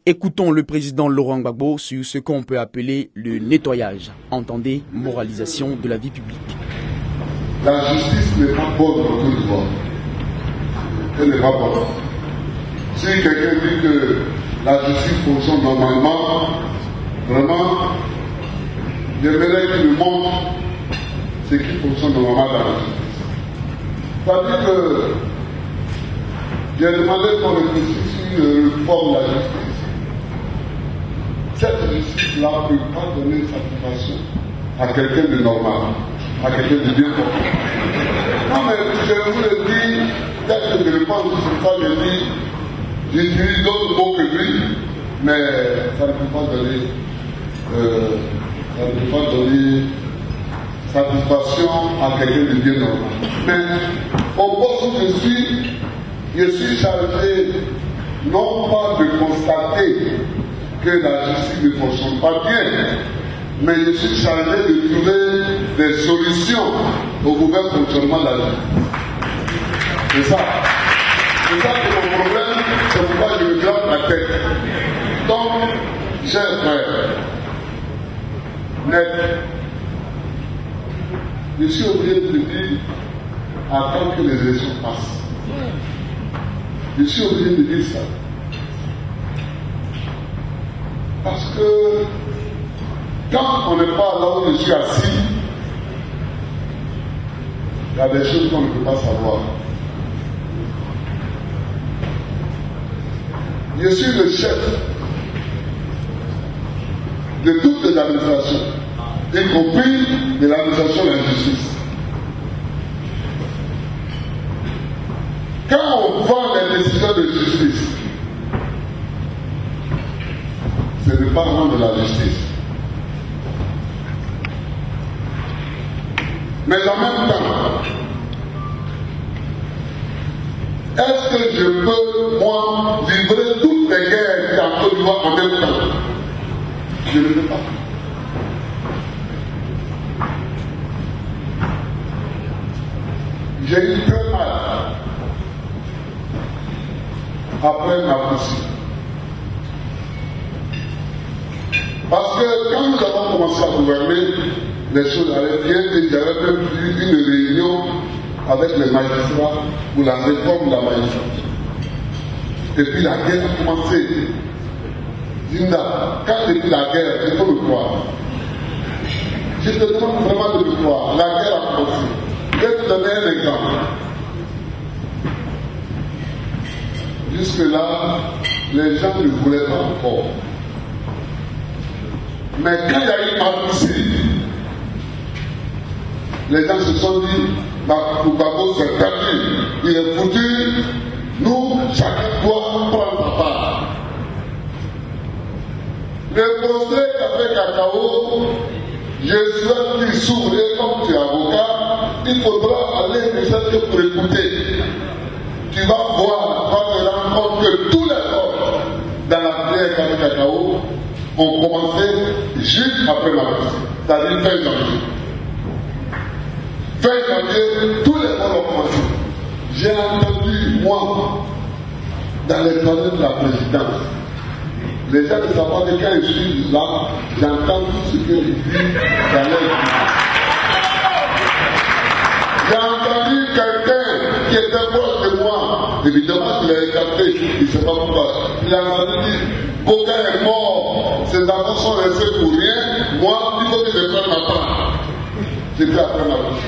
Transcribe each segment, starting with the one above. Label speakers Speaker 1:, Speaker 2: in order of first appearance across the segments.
Speaker 1: Écoutons le président Laurent Gbagbo sur ce qu'on peut appeler le nettoyage, entendez, moralisation de la vie publique.
Speaker 2: La justice n'est pas bonne en Côte d'Ivoire. Elle n'est pas bonne. Si quelqu'un dit que la justice fonctionne normalement, vraiment, j'aimerais qu'il me montre ce qui fonctionne normalement dans la justice. C'est-à-dire que j'ai demandé qu'on réfléchisse sur une réforme de la justice. Cette justice-là ne peut pas donner satisfaction à quelqu'un de normal, à quelqu'un de bien portant. Non, mais je vous le dis, peut-être que je pense que c'est ça que je dis, j'utilise d'autres mots que lui, mais ça ne peut pas donner satisfaction à quelqu'un de bien normal. Mais au poste où je suis chargé non pas de constater que la justice ne fonctionne pas bien, mais je suis chargé de trouver des solutions au mauvais fonctionnement de la justice. C'est ça. C'est ça que mon problème, c'est pourquoi je me gratte la tête. Donc, chers frères, net, je suis obligé de dire, attends que les élections passent. Je suis obligé de dire ça. Parce que quand on n'est pas là où je suis assis, il y a des choses qu'on ne peut pas savoir. Je suis le chef de toutes les administrations, y compris de l'administration de la justice. Quand on prend les décisions de justice, c'est ne pas rendre la justice. Mais en même temps, est-ce que je peux, moi, livrer toutes les guerres dans Côte d'Ivoire en même temps? Je ne peux pas. J'ai eu très mal après ma poussée. Parce que quand nous avons commencé à gouverner, les choses allaient bien et j'avais même eu une réunion avec les magistrats pour la réforme de la magistrature. Et puis la guerre a commencé. Zinda, quand depuis la guerre, il faut le croire. Je te demande vraiment de le croire. La guerre a commencé. Je vais te donner un exemple. Jusque-là, les gens ne voulaient pas encore. Mais quand il y a eu Marcoussi, les gens se sont dit, Gbagbo s'est perdu, il est foutu, nous, chacun doit prendre sa part. Le procès qu'a fait Cacao, je souhaite qu'il s'ouvre, et comme tu es avocat, il faudra aller ne serait que pour écouter. Tu vas voir, tu vas te rendre compte que tous les corps dans la prière qu'a fait Cacao ont commencé juste après la messe, c'est-à-dire fin janvier. Fin janvier, tous les morts ont commencé. J'ai entendu, moi, dans les toilettes de la présidence, les gens ne savent pas que quand je suis là, j'entends tout ce qu'ils disent dans leur vie. J'ai entendu quelqu'un qui était proche de moi, évidemment qu'il a écarté, il ne sait pas pourquoi. Il a entendu dire, Boga est mort, ses enfants sont restés pour rien, moi, il faut que je prenne ma part. C'était après ma bouche.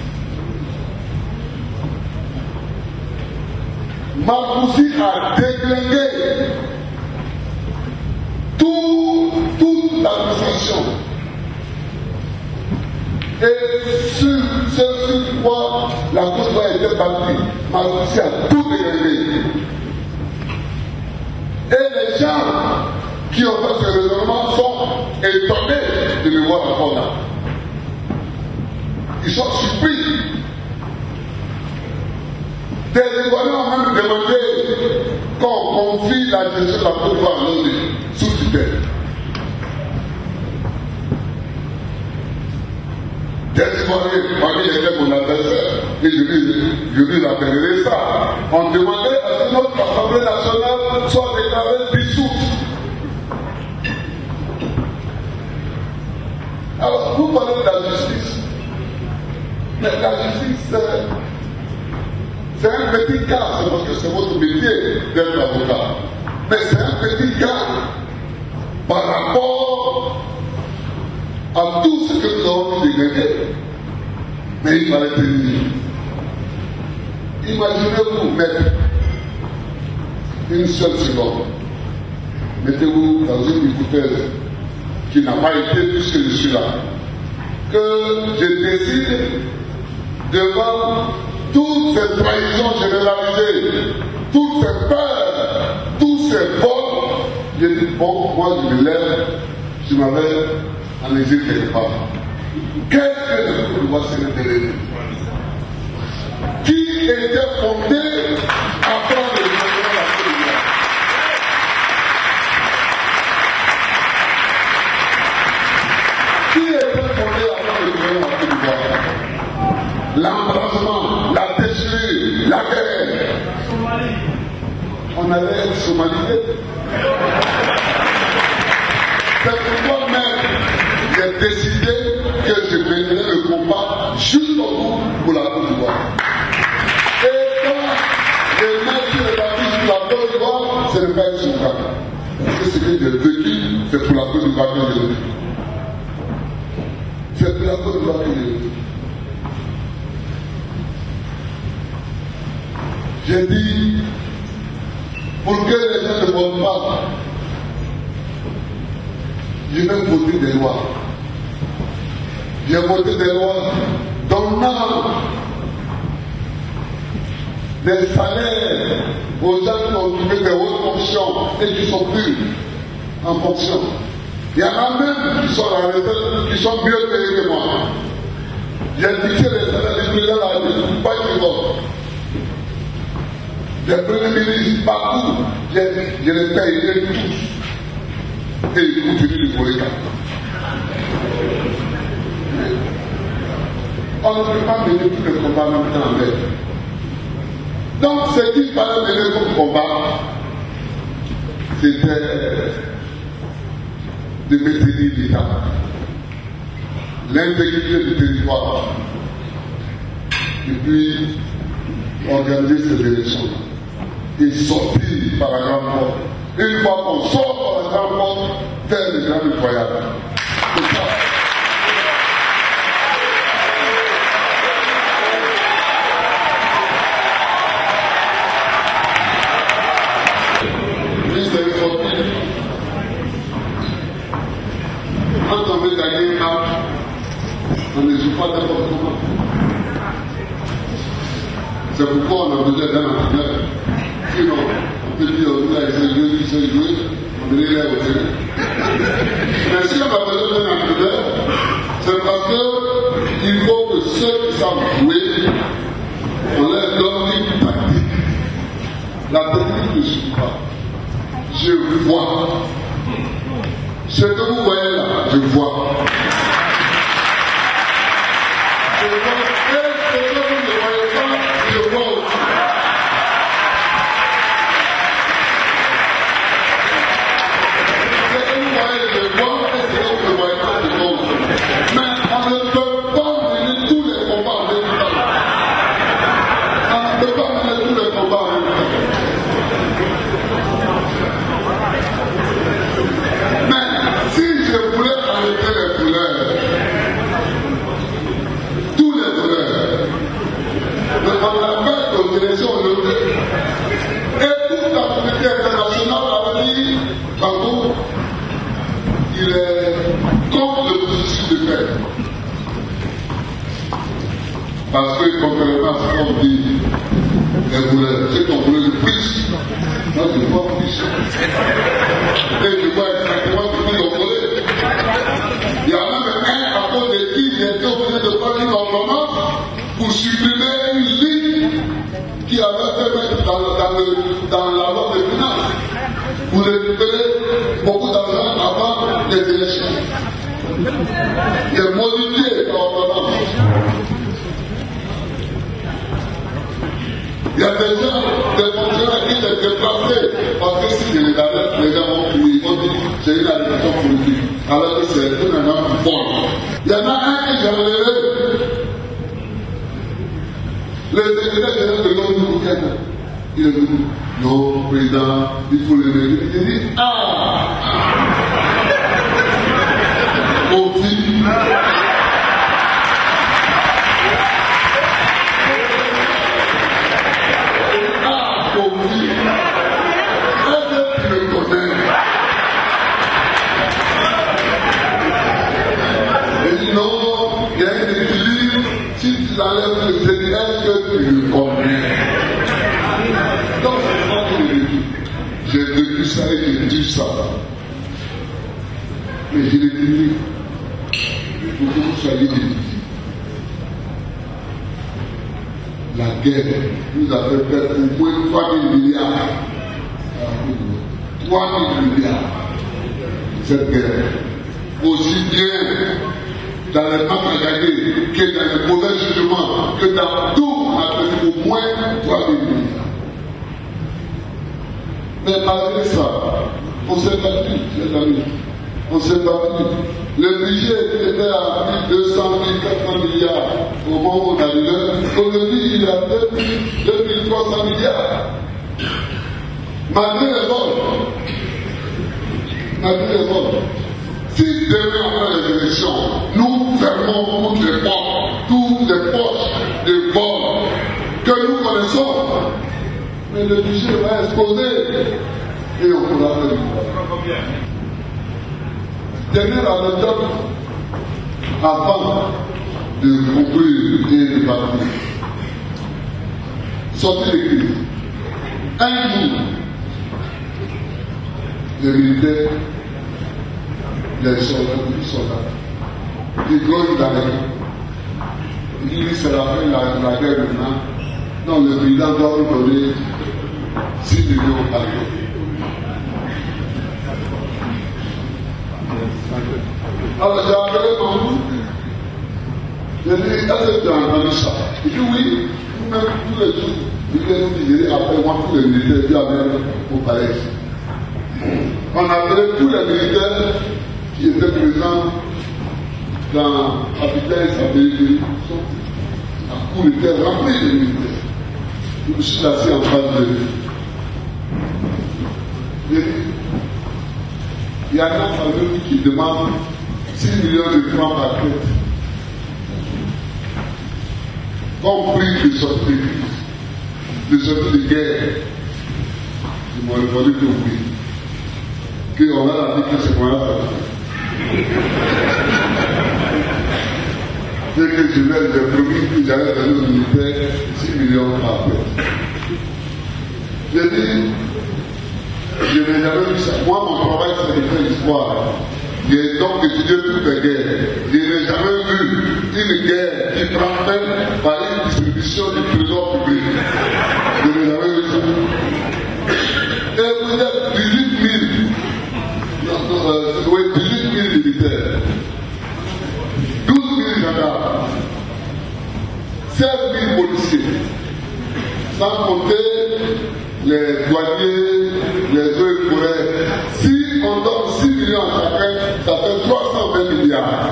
Speaker 2: Marcoussi a déglingué toute l'administration. Et sur quoi la Côte d'Ivoire était bâtie, Marcoussi a tout déglingué. Et les gens qui ont fait ce raisonnement sont étonnés de me voir encore là. Ils sont surpris. Des Ivoiriens ont même demandé qu'on confie la gestion de la Côte d'Ivoire à l'ONU sous tutelle. Des Ivoiriens, parmi lesquels mon adversaire, et je lui rappellerai ça, ont demandé à ce que notre Assemblée nationale soit déclarée dissoute. Alors, vous parlez de la justice. Mais la justice, c'est un petit cas, c'est parce que c'est votre métier d'être avocat. Mais c'est un petit cas par rapport à tout ce que nous avons pu dégager. Mais il fallait tenir. Imaginez-vous mettre une seule seconde. Mettez-vous dans une hypothèse qui n'a pas été puisque je suis là. Que je décide devant toutes ces trahisons généralisées, toutes ces peurs, tous ces vols, je dis bon, moi je me lève, je m'en vais en exil quelque part. Qu'est-ce que le peuple doit se révéler? Qui était fondé à prendre le gouvernement de la Côte d'Ivoire? Qui était fondé à prendre le gouvernement de la Côte d'Ivoire? L'embrasement, la déchirure, la guerre. On allait être somalisé. C'est pourquoi même j'ai décidé que je mènerai le combat jusqu'au bout pour la Côte d'Ivoire. Et quand je mets sur le parti sur la Côte d'Ivoire, ce n'est pas une souffrance. Parce que ce que j'ai vécu, c'est pour la Côte d'Ivoire que j'ai vécu. C'est pour la Côte d'Ivoire que j'ai vécu. J'ai dit, pour que les gens ne votent pas, je vais voter des lois. J'ai voté des lois donnant des salaires aux gens qui ont occupé des hautes fonctions et qui sont plus en fonction. Il y en a même qui sont à la retraite, qui sont mieux payés que moi. J'ai fixé les salaires du président de la République, pas une vote. Les premiers ministres, partout, je les paye tous. Et ils continuent de voler. On ne peut pas mener tout le combat en même temps avec. Donc, ce qu'il fallait mener comme combat, c'était de maintenir l'État, l'intégrité du territoire, et puis organiser ces élections et sortir par la grande porte. Une fois qu'on sort par la grande porte, faire le grand nettoyage. C'est ça. Quand on veut gagner un match, on ne joue pas n'importe comment. C'est pourquoi on a besoin d'un entraîneur. Sinon, on peut dire, on a essayé qui sait jouer, on est là au jeu. Mais si on a besoin d'un entraîneur, c'est parce qu'il faut que ceux qui savent jouer, on leur donne une tactique. La technique ne suffit pas. Je vois. Ce que vous voyez là, je vois. Je vois. Et ce que vous ne voyez pas, je vois aussi. Ce que vous voyez, je vois. Et ce que vous ne voyez pas, je vois aussi. Mais on ne peut pas mener tous les combats en même temps. On ne peut pas mener tous les combats en même temps. Mais si je voulais arrêter les voleurs, tous les voleurs, mais on l'a fait aux élections olympiques. Et toute la communauté internationale a dit, Bango, il est contre le processus de paix. Parce que contrairement à ce qu'on dit, les voleurs, ceux qui ont volé le plus, moi je vois plus. Et je vois exactement ce qu'ils ont volé. Il y en a même un à cause de qui il était obligé de prendre une ordonnance pour supprimer une ligne qui avait fait mettre dans la loi des finances pour récupérer beaucoup d'argent avant les élections. Il est modifié l'ordonnance. Il y a des gens, des fonctionnaires qui sont déplacés parce que si je les arrête, les gens vont dire, c'est une arrestation politique. Alors que c'est tout un homme bon. Il y en a un que j'ai enlevé. Le secrétaire général de l'ONU, il est venu. Non, président, il faut le lever. Il dit, Kofi. Kofi. Est-ce que tu le connais? Il dit non, il y a un équilibre. Si tu enlèves le secrétaire, est-ce que tu le connais? Donc, c'est pas que j'ai vécu ça et j'ai dit ça. Mais je l'ai dit. Pour que vous soyez édifiés. La guerre nous a fait perdre au moins 3 000 milliards. 3 000 milliards. Cette guerre. Aussi bien dans les manques gagnés que dans les mauvais jugements, que dans tout, on a perdu au moins 3 000 milliards. Mais malgré ça, on s'est battu, les amis. On s'est battu. Le budget était à 1200, 1400 milliards au moment où on arrivait. Aujourd'hui, il est à 2300 milliards. Malgré les vols. Malgré les vols. Si demain après les élections, nous fermons toutes les poches de vols que nous connaissons, mais le budget va exploser et on pourra faire dernière anecdote avant de conclure et de partir. Sortie de crise. Un jour, les militaires, les soldats, ils grognent d'arrêt. Ils disent c'est la fin de la guerre maintenant. Non, le président doit nous donner 6 millions par jour. Alors j'ai appelé Mamou. J'ai dit, est-ce que tu as entendu ça? Il dit oui, même tous les jours. Il vient nous dire, après moi, tous les militaires qui avaient au palais. On a appelé tous les militaires qui étaient présents dans Capitaine Sabéli. La cour était remplie de militaires. Je me suis assis en face de lui. J'ai dit, il y en a parmi nous qui demandent 6 millions de francs par tête. Compris de sortie de guerre. Ils m'ont répondu que oui. Qu'on a la vie que c'est moi là. Dès que je vais, j'ai promis que j'allais donner aux militaires 6 millions par tête. J'ai dit, je n'ai jamais vu ça. Moi, mon travail, c'est de faire l'histoire. J'ai donc étudié toutes les guerres. Je n'ai jamais vu une guerre qui prend fin par une distribution du trésor public. Je n'ai jamais vu ça. Et vous êtes 18 000 militaires, 12 000 gendarmes, 16 000 policiers, sans compter les douaniers, les eaux et forêts. Si on donne 6 millions à chacun, ça fait 320 milliards.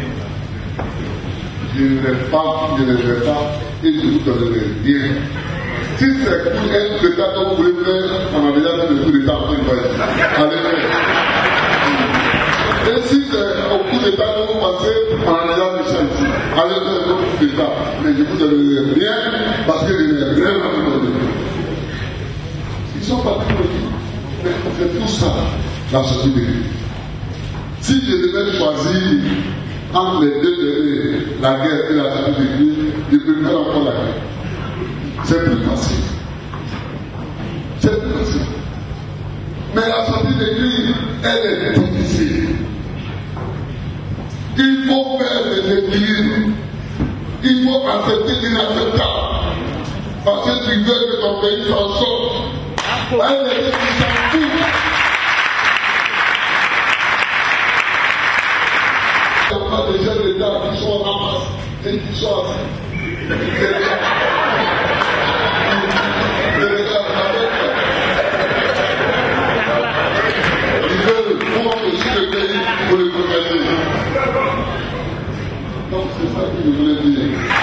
Speaker 2: Je ne vais pas, et je vous donnerai rien. Si c'est pour un coup d'État que vous voulez faire, on a déjà fait le coup d'État en train de faire. Allez faire. Et si c'est au coup d'État que vous passez, on a déjà fait ça ici. Allez faire le coup d'État. Mais je vous donnerai rien parce que je n'ai rien à vous donner. Ils sont partis de vie. Mais c'est tout ça, la sortie de vie. Si je devais choisir entre les deux derniers, la guerre et la sortie de vie, je préfère encore la guerre. C'est plus facile. C'est plus facile. Mais la sortie de vie, elle est difficile. Il faut faire des équilibres. Il faut accepter l'inacceptable. Parce que tu veux que ton pays s'en sorte. Elle est qui s'en fout. Il y a pas des chefs d'État qui sont en masse et qui sont assis. Ils veulent prendre aussi le pays pour le protéger. Donc c'est ça que je voulais dire.